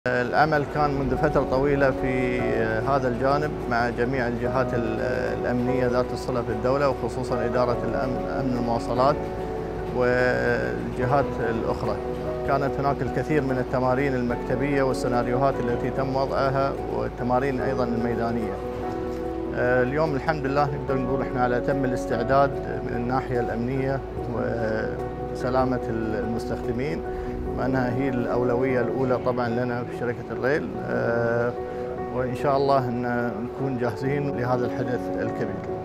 العمل كان منذ فترة طويلة في هذا الجانب مع جميع الجهات الأمنية ذات الصلة في الدولة، وخصوصاً إدارة أمن المواصلات والجهات الأخرى. كانت هناك الكثير من التمارين المكتبية والسيناريوهات التي تم وضعها، والتمارين أيضاً الميدانية. اليوم الحمد لله نقدر نقول احنا على أتم الاستعداد من الناحية الأمنية وسلامة المستخدمين، وأنها هي الأولوية الأولى طبعاً لنا في شركة الريل، وإن شاء الله أن نكون جاهزين لهذا الحدث الكبير.